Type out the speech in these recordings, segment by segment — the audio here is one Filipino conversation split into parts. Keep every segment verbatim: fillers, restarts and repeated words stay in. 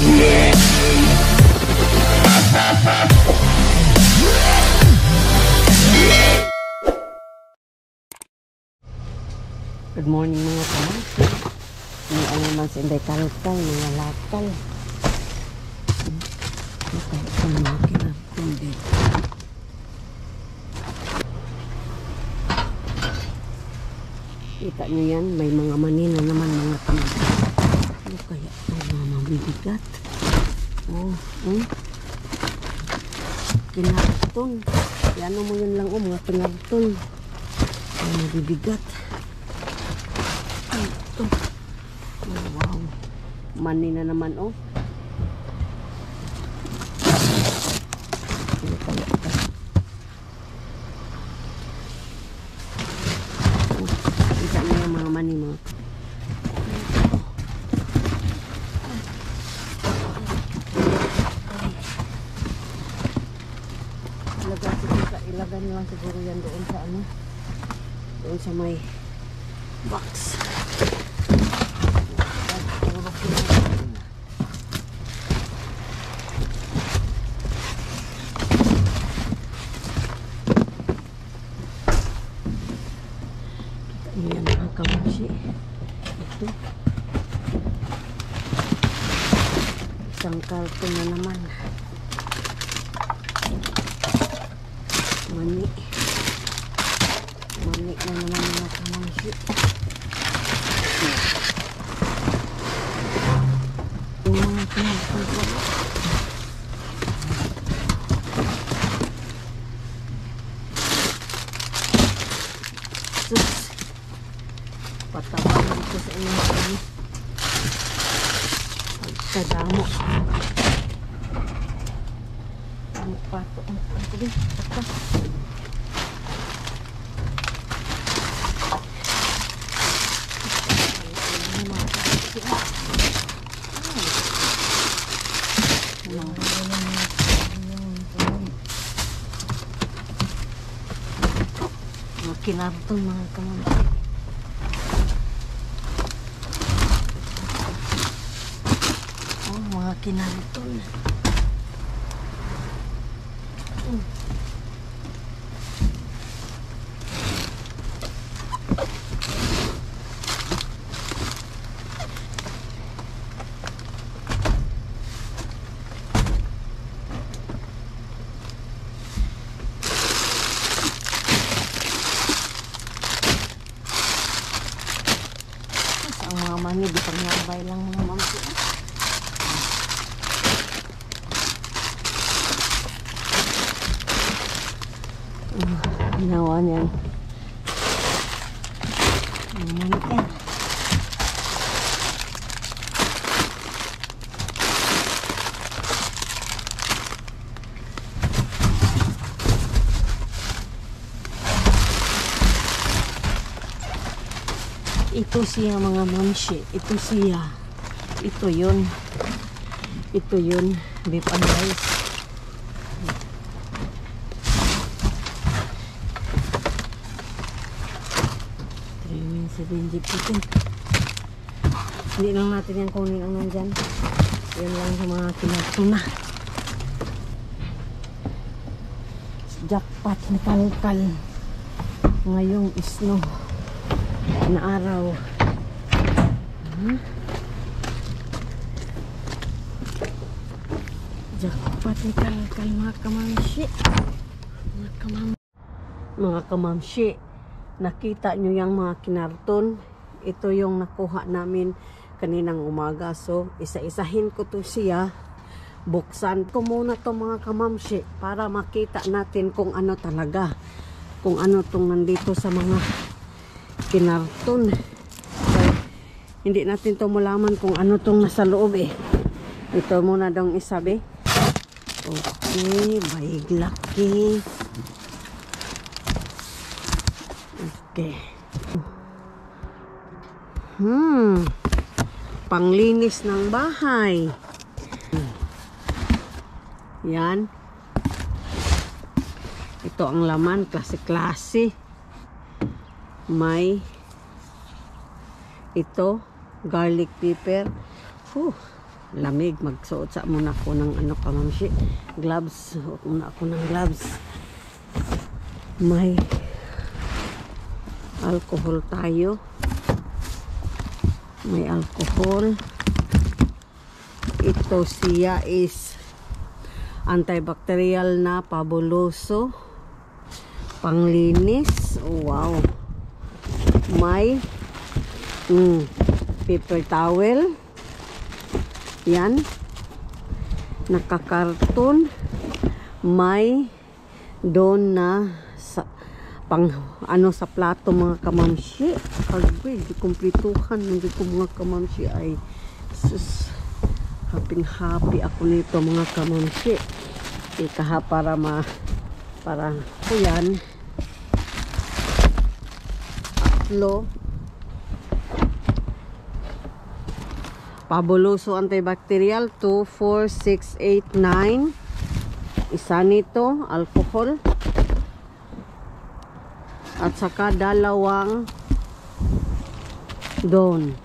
Good morning mga kamangsi. Ini ang naman sa inday kalkal, mga lakal. Ito ang mga kinakong dito. Kita nyo yan, may mga manila naman mga kamangsi. Ano kaya ito mga mabibigat? Oh, hmm? Kinarton. Yan mo yun lang, oh, mga kinarton. Mga mabibigat. Ito. Oh, wow. Mani na naman, oh. Ito pala ito. Oh, kita na yung mga mani, mga. Ilagay siguro, ilagay nyo lang siguro yan doon sa ano. Doon sa may box. Ayan mga kamangsi. Ito. Isang karton na naman. Mani. Mani na naman mga kamangsi. Yung mga kamangsi. Sus. Patawan dito sa inyong kami. Pagkadamo. Ang pato. Ang pato din. Pato. Mga kinarton mga kamangsi. Mga kinarton. Mm. Ang mga mani di pangabay lang mga mamsi. Ginawa niyan. Naman yan. Ito siya mga mamsi. Ito siya. Ito yun. Ito yun. Beef and rice. Hindi putin. Hindi lang natin yan kunin ang nandyan. Yan lang sa mga kinatuna. Jackpot na kalkal. Ngayong isno na araw. Hmm? Jackpot na kalkal mga kamamshi. Mga kamamshi. Mga kamamshi. Nakita nyo yung mga kinarton. Ito yung nakuha namin kaninang umaga. So, isa-isahin ko to siya. Buksan ko muna to mga kamamsi para makita natin kung ano talaga. Kung ano tong nandito sa mga kinarton. So, hindi natin to malaman kung ano tong nasa loob eh. Ito muna daw isabi. Okay, bayig laki. Okay. Hmm. Panglinis ng bahay. Yan. Ito ang laman, klase-klase. May ito, garlic pepper. Huh. lamig. Magsuot sa muna ako ng ano kamamshi, gloves. Suot muna ako ng gloves. May alcohol tayo. May alcohol. Ito siya is antibacterial na pabuloso, panglinis. Oh, wow. May mm, paper towel. Yan. Nakakarton. May doon na sa, pang ano sa plato mga kamamshi. Agway, di kumplituhan. Hindi ko mga kamamshi ay sus. Happy happy ako nito mga kamamshi. Ikaha para ma para ko yan. Atlo. Pabuloso antibacterial two, four, six, eight, nine. Isa nito alcohol. At saka dalawang doon.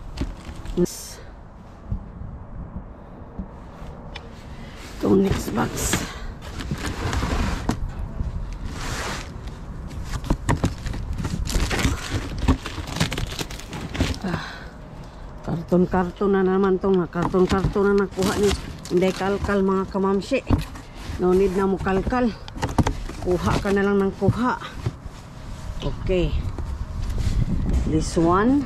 Ito next box. Ah, karton-karton na naman tong karton-karton na nakuha ni. Hindi kalkal mga kamamshi. No need na mo kalkal. Kuha ka na lang ng kuha. Okay. This one,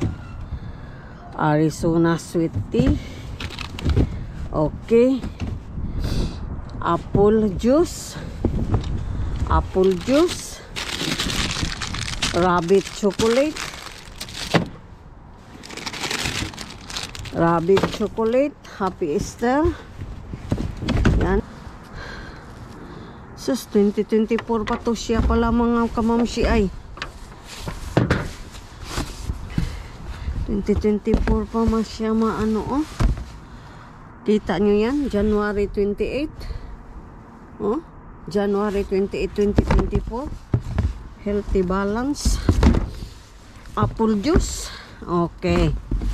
Arizona sweet tea. Okay. Apple juice. Apple juice. Rabbit chocolate. Rabbit chocolate. Happy Easter. Yan. Sus, twenty twenty-four pa to siya pala mga kamamshi ay. twenty twenty-four pa mas siya maano oh. Kita nyo yan, January twenty-eighth. Oh, January twenty-eighth, twenty twenty-four. Healthy balance. Apple juice. Okay.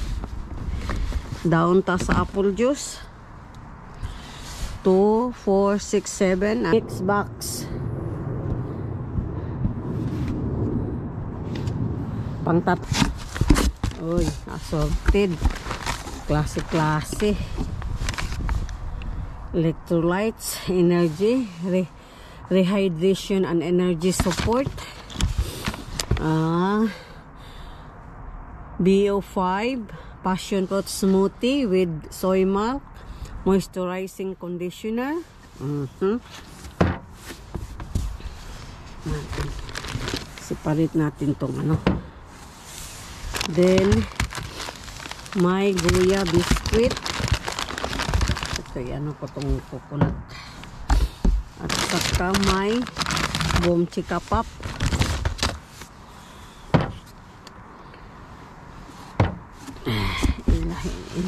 Down ta sa apple juice. two, four, six, seven. Next box. Pangtat. Uy, assorted. Klase-klase. Electrolytes, energy, re rehydration and energy support. Ah, B O five, passion fruit smoothie with soy milk, moisturizing conditioner. Mm-hmm. Separate natin tong ano. Then, may Goya biscuit. Okay, ano ko itong coconut. At saka may Boom Chika Pop. Ilahin.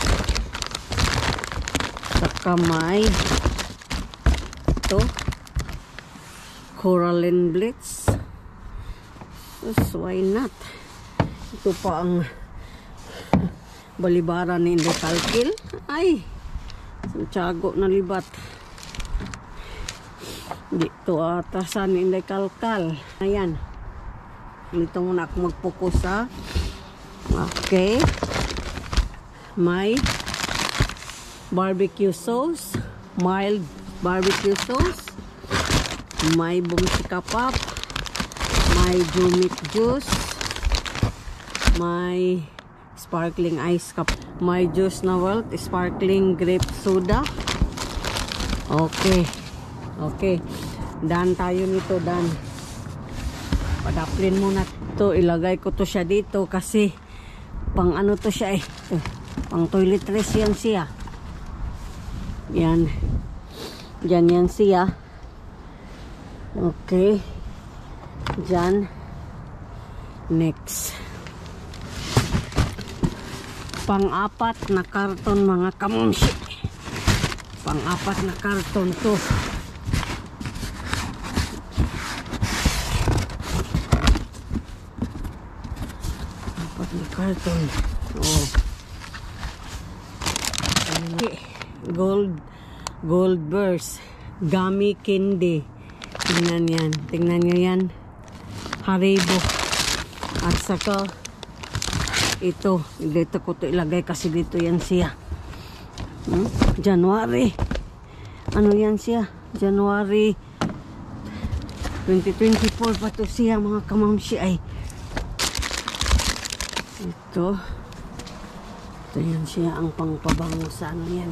Saka may ito Coralline Blitz. So, why not? Ito pa ang balibara ni Inday Kalkil. Ay! Santiago na libat. Dito atasan ni Inday Kalkal. Ayan. Dito muna ako mag-focus ha. Okay. May barbecue sauce. Mild barbecue sauce. May Boom Chika Pop. May Jumit juice. May sparkling ice cup. May juice na world. Sparkling grape soda. Okay. Okay. Dan tayo nito, dan. Padaplin muna to. Ilagay ko to siya dito kasi pang ano to siya eh. Ito. Pang toiletries yan siya. Yan. Yan yan siya. Okay. Diyan. Next. Pang-apat na karton mga kamamshi. Pang-apat na karton to. Apat na karton. Oh. Gold, gold burst, gummy candy. Tingnan yan. Tingnan nyo yan. Haribo. At saka, ito. Dito ko to ilagay kasi dito yan siya. Hmm? January. Ano yan siya? January twenty twenty-four pa to siya mga kamamsi ay. Ito. Ito yan siya ang pangpabango sa ano yan.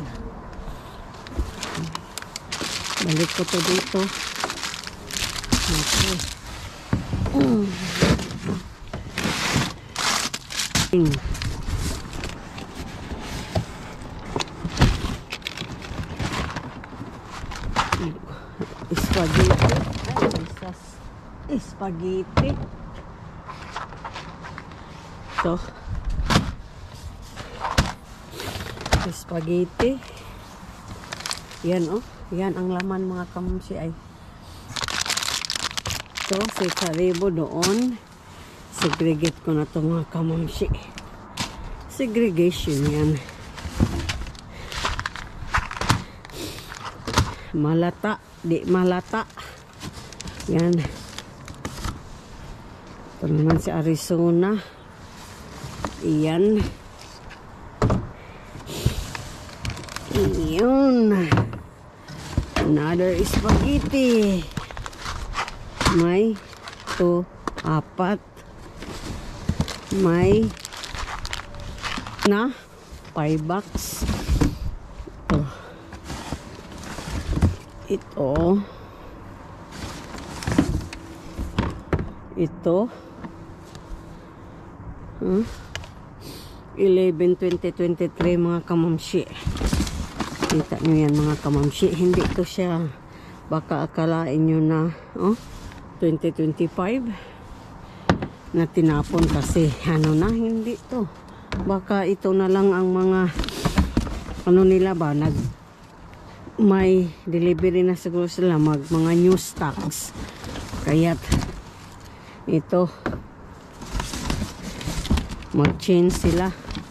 Balik ko to dito. Okay. Mm. Mm. Spaghetti. Ay, isas. Spaghetti. Ito. Spaghetti. Yan oh. Yan ang laman mga kamamsi ay. Ito, si Haribo doon. Segregate ko na ito mga kamamsi. Segregation yan. Malata. Di malata. Yan. Ito naman si Arizona. Iyan. Iyon. Another spaghetti. May to apat. May na five bucks. Ito. Ito. Ito. Huh? eleven twenty twenty-three mga kamamsi. Kita nyo yan mga kamamsi. Hindi to siya. Baka akalain nyo na oh, twenty twenty-five na tinapon kasi ano na, hindi to. Baka ito na lang ang mga ano nila ba, nag may delivery na siguro sila, mag mga new stocks. Kaya't ito mag-change sila.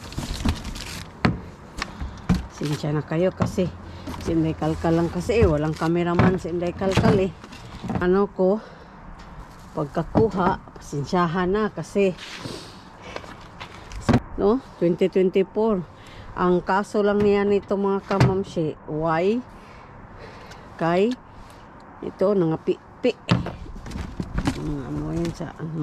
Sinsya na kayo kasi si Inday Kalkal lang kasi eh, walang cameraman si Inday Kalkal eh. Ano ko, pagkakuha, sinsyahan na kasi no, twenty twenty-four. Ang kaso lang niya nito mga kamamsi, why? Kay ito, nangapi-pi. Ano yan sa ano?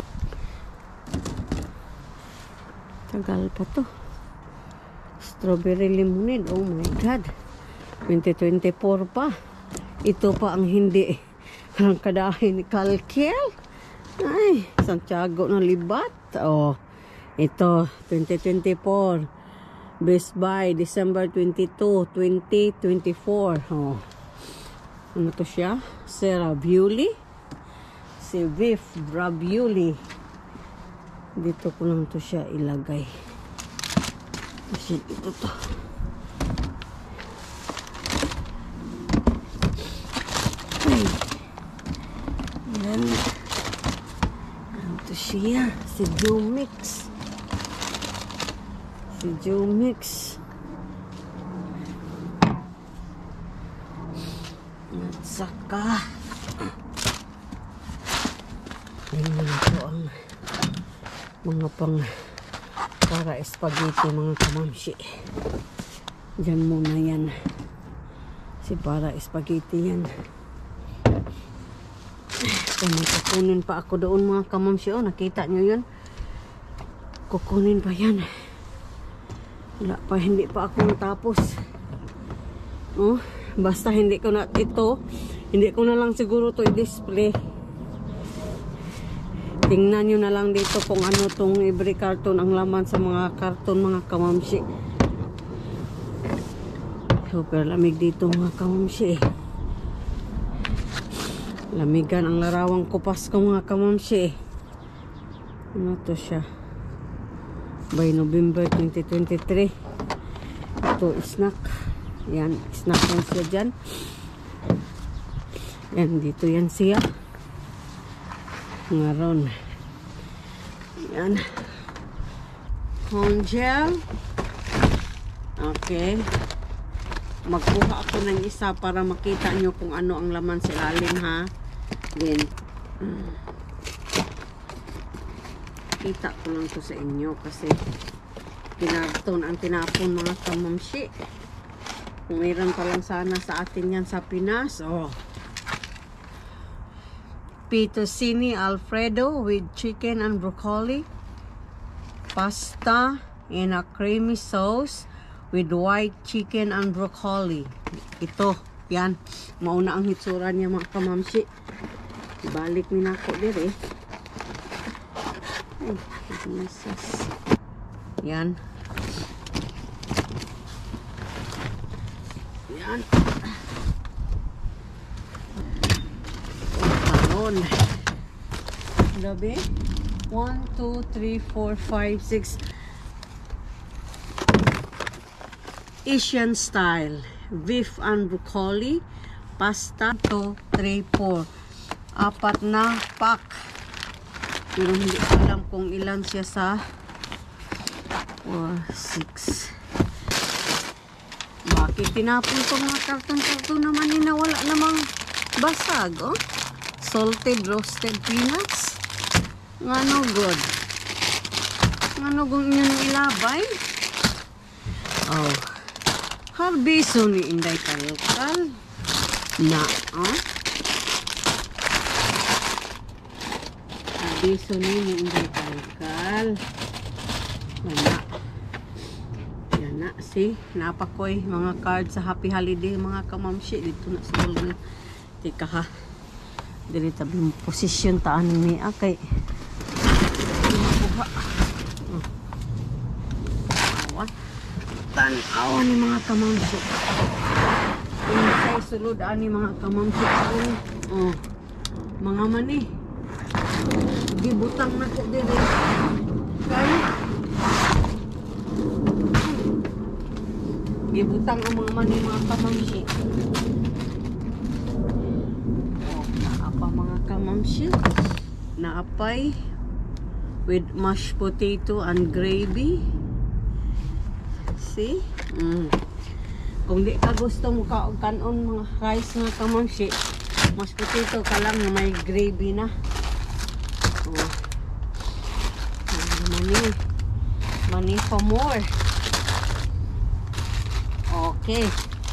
Tagal pa to. Strawberry lemonade. Oh my God. twenty twenty-four pa. Ito pa ang hindi ang kadahin ni Kalkiel. Ay, Santiago na libat. Oh, ito, twenty twenty-four. Best Buy, December twenty-second, twenty twenty-four. Oh. Ano to siya? Si Ravioli. Si beef ravioli. Dito ko lang to siya ilagay. Kasi ito to. Ay. Yan. Ano to siya? Si Jumix. Si Jumix. At saka yun ito ang mga pang para spaghetti mga kamamsi. Diyan muna yan. Si para spaghetti yan. Kung kukunin pa ako doon mga kamamsi. Oh, nakita nyo yun? Kukunin pa yan. Wala pa, hindi pa ako natapos. Oh, basta hindi ko na ito, hindi ko na lang siguro to i-display. Tingnan nyo na lang dito kung ano tong every carton ang laman sa mga karton mga kamamsi. Super lamig dito mga kamamsi. Lamigan ang larawang kupas ko mga kamamsi. Ano to siya? By November twenty twenty-three. Ito snack. Yan, snack lang siya dyan. Yan, dito yan siya. Ngaron. Yan. Home gel. Okay. Magkuha ako ng isa para makita nyo kung ano ang laman sa ilalim, ha. Then, mm, kita ko lang to sa inyo kasi kinarton ang tinapon mga kamamshi. Kung meron pa lang sana sa atin yan sa Pinas. Oh. Fettuccine Alfredo with chicken and broccoli. Pasta in a creamy sauce with white chicken and broccoli. Ito, yan. Mauna ang hitsura niya mga kamamshi. Ibalik ni nako dire. Ay, Jesus. Yan. Yan. Karon. Gabi. one, two, three, four, five, six. Asian style. Beef and broccoli. Pasta. two, three, four. Apat na pack. Pero hindi ko alam kung ilan siya sa four, six. Bakit tinapon ko mga karton-karton naman ni na wala namang basag, oh? Salted roasted peanuts. Nga no good. Nga no kung inyong ilabay. Oh. Harbiso ni Inday Kalkal. Na, oh? Harbiso ni Inday Kalkal. Wala. Yan na, see? Napakoy mga card sa Happy Holiday mga kamamshi. Dito na sa ulo. Tika ha. Dili tabi mo posisyon taan ni akay. Makuha. Oh. Awan. Tanawan ni mga kamamshi. Inisay sulod ani mga kamamshi. Oh. Mga mani. Gibutang na ko dire. Kaya gibutang ang mga mani mga kamamshi. Oh, naapa mga kamamshi. Naapay with mashed potato and gravy. See? Mm. Kung di ka gusto mo kaon mga rice mga kamamshi, mashed potato ka lang na may gravy na. Oh. Money. Money for more. Okay.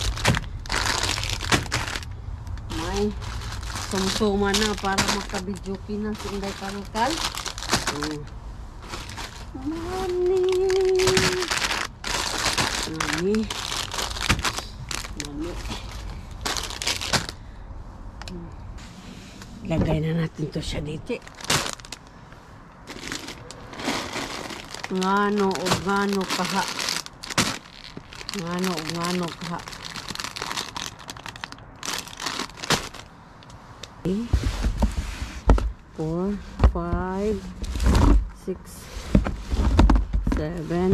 May sumsuma na para makabidyoki na si Inday Kalkal. Mm. Money. Money. Money. Lagay na natin to siya dito. Ngano o ngano kaha. Ngano o ngano kaha. Okay. Four, five, six, seven,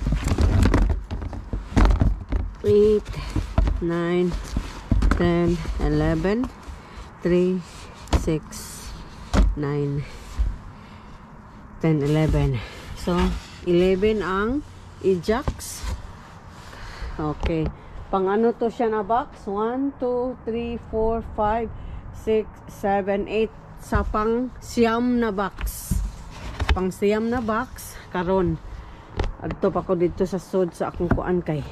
eight, nine, ten, eleven, three, six, nine, ten, eleven. So, eleven ang Ajax. Okay. Pang ano to siya na box? one, two, three, four, five, six, seven, eight. Sa pang siyam na box. Pang siyam na box. Karon. Adto pa ko dito sa sud sa akong kuan kay.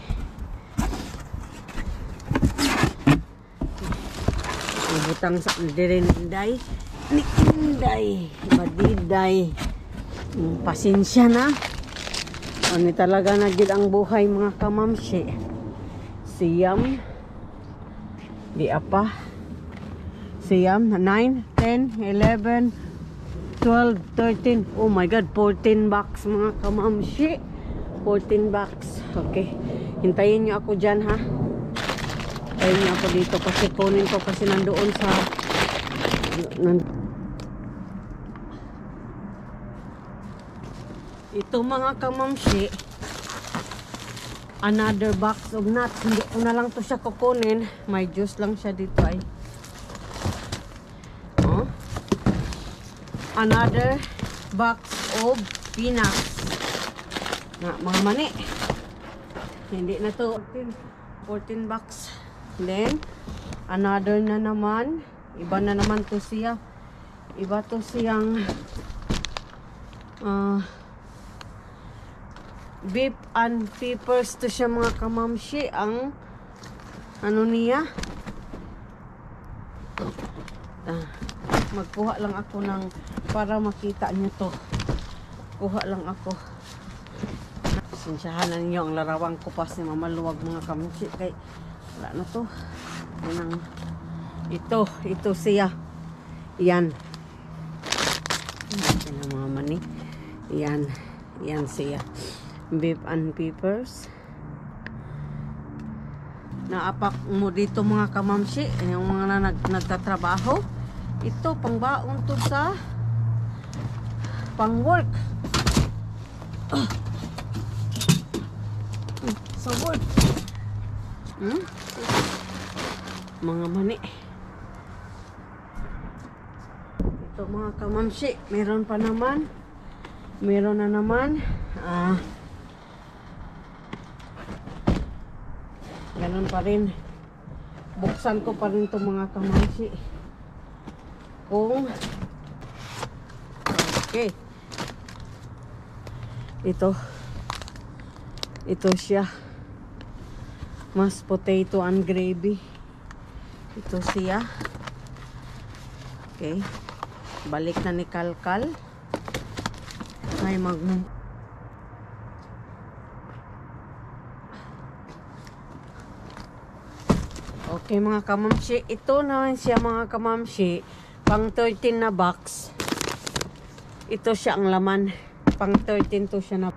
Ibutang sa dire ni Inday. Ni Inday. Madiday. Pasensya na. Ano talaga na gid ang buhay mga kamamshi. Siyam. Di apa. Siyam. nine, ten, eleven, twelve, thirteen. Oh my God. fourteen bucks mga kamamshi. fourteen bucks. Okay. Hintayin nyo ako dyan ha. Hintayin nyo ako dito kasi kunin ko kasi nandoon sa nandoon. Ito mga kamamshi, another box of nuts. Hindi ko na lang to siya kukunin. May juice lang siya dito ay. Oh. Another box of peanuts. Na mga mani. Hindi na to. fourteen bucks. Then, another na naman. Iba na naman to siya. Iba to siyang uh, beef and peppers to siya mga kamamshi. Ang ano niya? Ah, magkuha lang ako ng para makita niyo to. Kuha lang ako. Sinsyahan na ninyo ang larawang ko pa si mamaluwag mga kamamshi. Kay wala na to. Yan ang, ito, ito siya. Yan. Yan ang mga mani. Yan. Yan siya. Beef and peppers. Naapak mo dito mga kamamshi. Yung mga na nag, nagtatrabaho. Ito, pangbaon to sa pang work. Uh. Sa work. Hmm? Mga mani. Ito mga kamamshi. Meron pa naman. Meron na naman. Ah... Ganun pa rin. Buksan ko pa rin itong mga kamamshi. Kung okay. Ito. Ito siya. Mashed potato and gravy. Ito siya. Okay. Balik na ni Kalkal. Ay mag Okay mga kamamshi, ito naman siya mga kamamshi, pang thirteen na box. Ito siya ang laman, pang thirteen to siya na.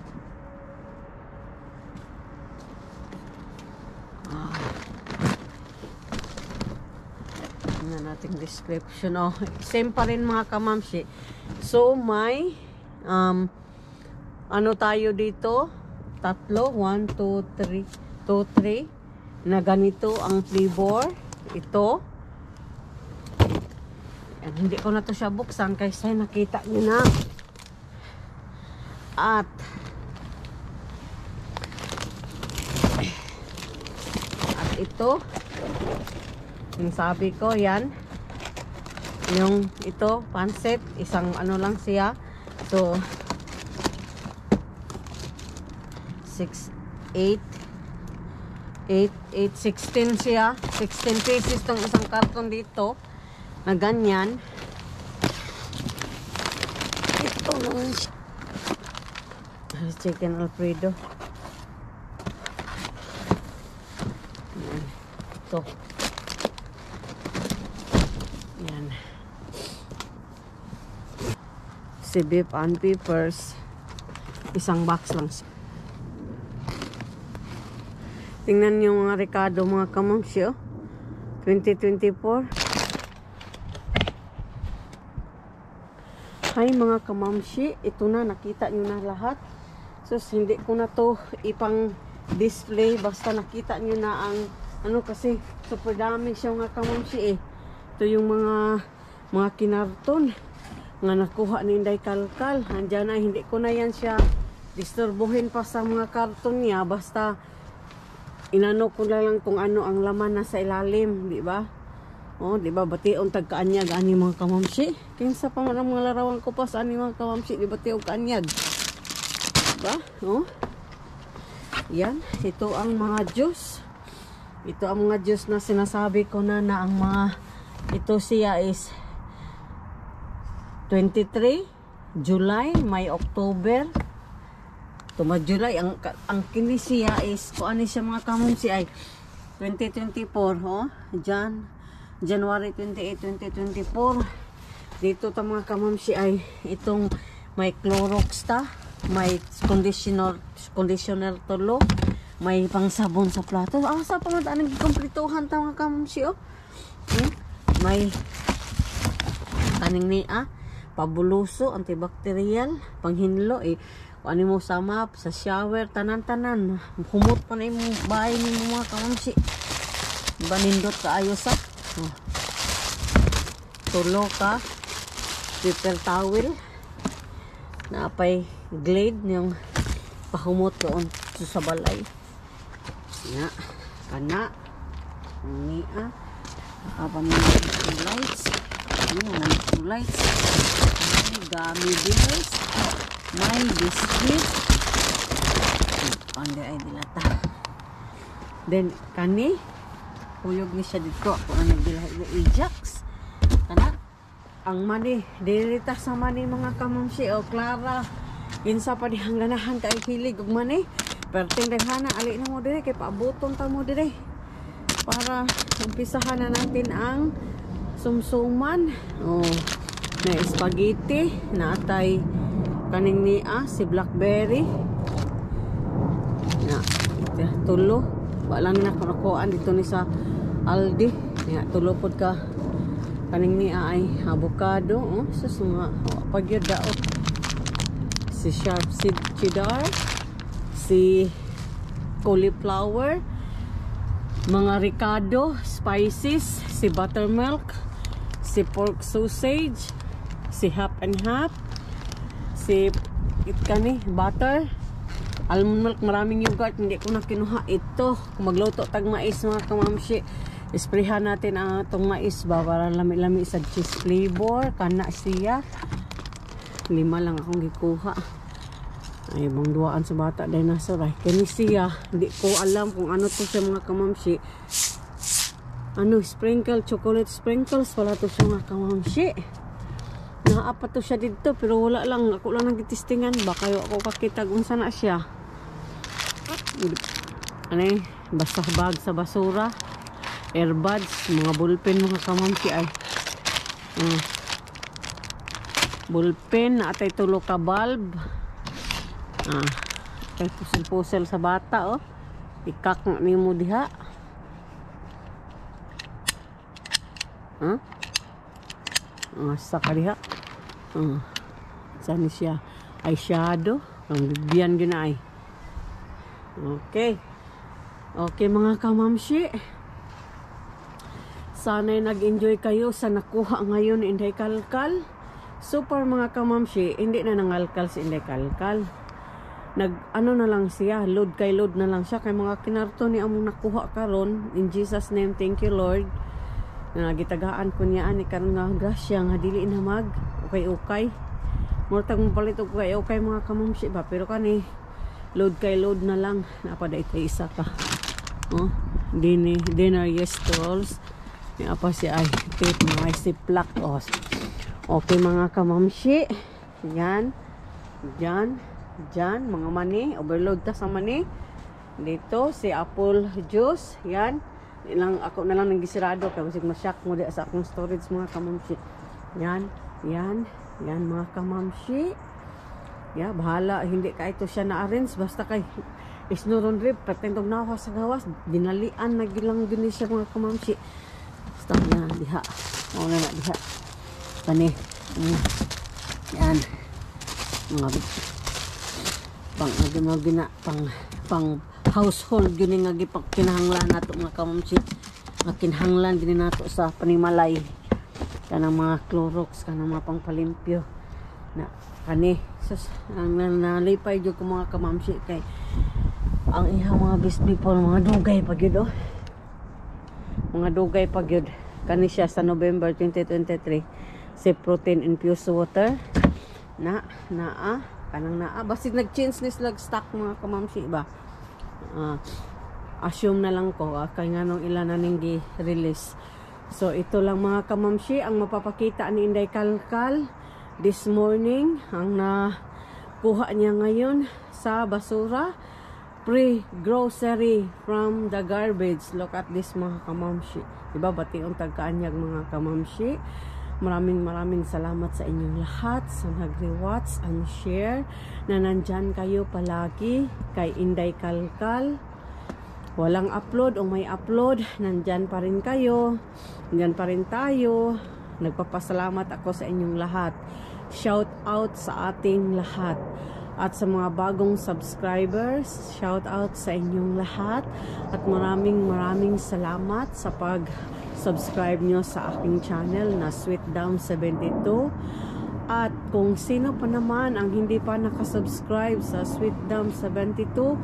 Ah. Tingnan natin description. Oh, same pa rin mga kamamshi. So may, um, ano tayo dito? Tatlo, one, two, three, two, three. Na ganito ang flavor. Ito. Yan, hindi ko na to siya buksan kasi nakita nyo na. At at ito yung sabi ko, yan yung ito, pancit, isang ano lang siya. So six, eight eight, eight, sixteen siya. sixteen pieces tong isang karton dito. Na ganyan. Ito naman siya. Chicken Alfredo. Yan. Ito. Yan. Si beef and peppers. Isang box lang siya. Tingnan niyo mga Ricardo mga kamamshi, oh. twenty twenty-four. Hi mga kamamshi, ito na, nakita niyo na lahat. So hindi ko na to ipang display, basta nakita niyo na ang ano, kasi super dami siya mga kamamshi eh. Ito yung mga mga kinarton nga nakuha ni Inday Kalkal. Andiyan na, hindi ko na yan siya disturbuhin pa sa mga karton niya, basta inano ko lang kung ano ang laman na sa ilalim, di ba? Oh, di ba bationg tagkaanyag ani mga kamamshi? Kinsa pa man ang mga larawan ko pa sa ani mga kamamshi, di bationg kaanyag. Di ba? Oh. Yan, ito ang mga juice. Ito ang mga juice na sinasabi ko na na ang mga ito siya is twenty-three July, May, October. Tuma July, ang, ang kini siya is, kung ano siya mga kamamshi ay twenty twenty-four, oh, Jan, January twenty-eight, twenty twenty-four. Dito ta mga kamamshi ay itong may Clorox ta, may conditioner, conditioner tulo, may pangsabon sa plato. Ah, sa pangataan ng komplituhan ta mga kamamshi, oh. Hmm? May kaning ni, ah, pabuluso, antibacterial, panghinlo, eh, ano mo sa map, sa shower, tanan-tanan. Humot pa na yung bahay ni mga kamamshi. Diba nindot ka ayos, ah? Oh. Tulo ka. Paper towel. Naapay glade yung pahumot doon sa balay. Yeah. kana ni ah apa mo yung lights ano na yung lights gummy bears may biscuit pande ay dilata then kani uyog ni siya dito ako ang nagbilahi na Ajax kana ang mani dirita sa mani mga kamamsi o Clara insa pa di hangganahan kay hilig ug mani perting daghana ali na mo dire kay paabuton ta mo dire para umpisahan na natin ang sumsuman. Oh, may spaghetti na atay kaning niya si blackberry na tulo wala na nakuhaan dito ni sa Aldi ya tulo pod ka kaning niya ay avocado oh sa mga oh, pagyud daot si sharp seed cheddar si cauliflower mga ricado, spices, si buttermilk, si pork sausage, si half and half, si itkani, butter, almond milk, maraming yogurt, hindi ko na kinuha ito. Kung magluto tag mais mga kamamsi, isprehan natin ang itong mais ba para lami-lami sa cheese flavor, kana siya. Lima lang akong gikuha. Ay, bang duwaan sa bata dinosaur ay. Kani siya, hindi ko alam kung ano to siya mga kamamsi. Ano, sprinkle, chocolate sprinkles wala to siya mga kamamsi. Naapat to siya dito pero wala lang, ako lang nagtitistingan ba kayo ako kakita kung sana siya. Ano eh, basta bag sa basura, earbuds, mga ballpen mga kamamsi ay. Uh, ballpen na atay tulo ka bulb. Ah, kay pusel-pusel sa bata oh. Ikak na nimo diha. Ha? Ah, sa kadiha. Ah. Saan siya? Eyeshadow, ang bibyan gina ay. Okay. Okay mga kamamsi. Sana'y nag-enjoy kayo sa nakuha ngayon ni Inday Kalkal. Super mga kamamsi, hindi na nangalkal si Inday Kalkal. Nag ano na lang siya, load kay load na lang siya kay mga kinarto ni among nakuha karon. In Jesus name, thank you Lord. Na gitagaan ko niya ani karon nga grasya nga dili na mag ukay-ukay. Murtag mo palit og ukay-ukay mga kamamsi ba, pero kani load kay load na lang. Napada ito isa ka. Oh, dini dinner yes tools. Ni apa si ay tape mga siplak oh. Okay mga kamamsi. Yan. Yan. Diyan, mga mani, overload ta sa mani. Dito, si apple juice. Yan. Ilang, ako na lang nang gisirado. Kaya masig masyak mo di sa akong storage mga kamamsi. Yan, yan, yan mga kamamsi. Ya, bahala. Hindi ka ito siya na-arrange. Basta kay isnuron rib. Patentog na ako sa gawas. Dinalian na gilang din siya mga kamamsi. Basta na, diha. O na na, diha. Pani. Mm. Yan. Mga pang mga gina pang pang household gini nga gipag kinahanglan nato mga kamamsi nga kinahanglan gini nato sa panimalay kanang mga Clorox kanang mga pangpalimpyo na kani sus ang nalipay jud ko mga kamamsi kay ang ihang mga best people mga dugay pa gyud oh mga dugay pa gyud kani siya sa November twenty twenty-three si protein infused water na naa kanang naa basta nag-change ni sila stock mga kamamsi ba uh, assume na lang ko uh, kay nganong ilan na ning gi-release. So ito lang mga kamamsi ang mapapakita ni Inday Kalkal this morning ang nakuha niya ngayon sa basura, pre-grocery from the garbage. Look at this mga kamamsi, diba bationg tagkaanyag mga kamamsi. Maraming maraming salamat sa inyong lahat sa nag-rewatch and share na nandyan kayo palagi kay Inday Kalkal. Walang upload o may upload, nandyan pa rin kayo, nandyan pa rin tayo. Nagpapasalamat ako sa inyong lahat. Shout out sa ating lahat. At sa mga bagong subscribers, shout out sa inyong lahat. At maraming maraming salamat sa pag subscribe nyo sa aking channel na Sweet Dam seventy-two. At kung sino pa naman ang hindi pa nakasubscribe sa Sweet Dam seventy-two,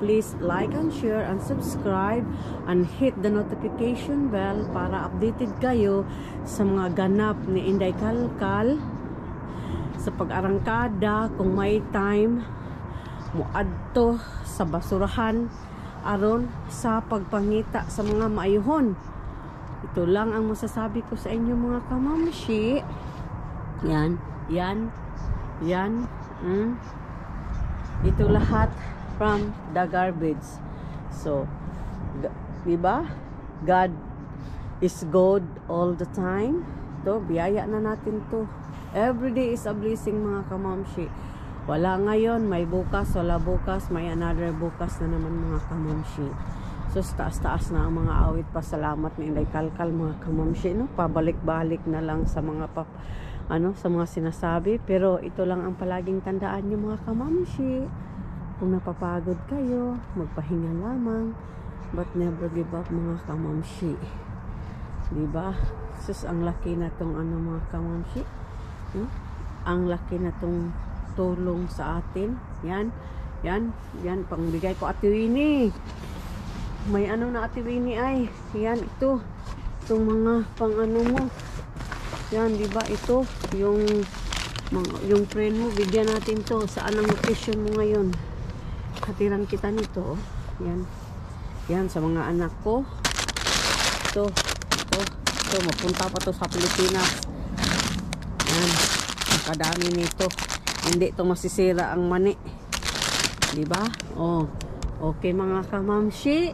please like and share and subscribe and hit the notification bell para updated kayo sa mga ganap ni Inday Kalkal sa pag-arangkada. Kung may time muadto sa basurahan aron sa pagpangita sa mga maayuhon. Ito lang ang masasabi ko sa inyo mga kamamshi. Yan, yan, yan. Hmm? Ito lahat from the garbage. So, diba? God is good all the time. To, biyaya na natin to. Every day is a blessing mga kamamshi. Wala ngayon, may bukas, wala bukas, may another bukas na naman mga kamamshi. So, taas-taas na ang mga awit. Pasalamat ni Inday Kalkal mga kamamshi, no? Pabalik-balik na lang sa mga pap ano, sa mga sinasabi. Pero ito lang ang palaging tandaan niyo mga kamamshi. Kung napapagod kayo, magpahinga lamang. But never give up mga kamamshi. Diba? Sus, ang laki na tong ano mga kamamshi. Hmm? Ang laki na tong tulong sa atin. Yan. Yan. Yan. Pangbigay ko Ate Winnie. May ano na Ate Winnie ay. Yan. Ito. Itong mga pang ano mo. Yan. Diba? Ito. Yung yung friend mo. Bigyan natin to. Saan ang location mo ngayon? Hatiran kita nito. Yan. Yan. Sa mga anak ko. Ito. Ito. Ito. Mapunta pa to sa Pilipinas. Yan. Kadami nito. Hindi to masisira ang mani. Diba? Oh. Okay mga kamamshi.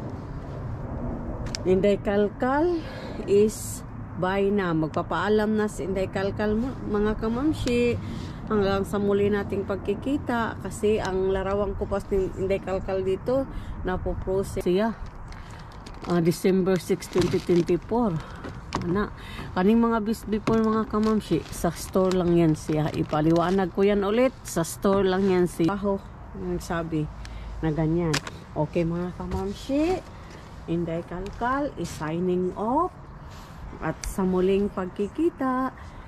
Inday Kalkal is bye na. Magpapaalam na si Inday Kalkal mga kamamshi. Hanggang sa muli nating pagkikita. Kasi ang larawang kupas ni Inday Kalkal dito napoprocess siya. Uh, December sixth, twenty twenty-four. Na, kaning mga bis before mga kamamshi, sa store lang yan siya. Ipaliwanag ko yan ulit, sa store lang yan siya. Aho, yung sabi na ganyan. Okay mga kamamshi, Inday Kalkal is signing off. At sa muling pagkikita,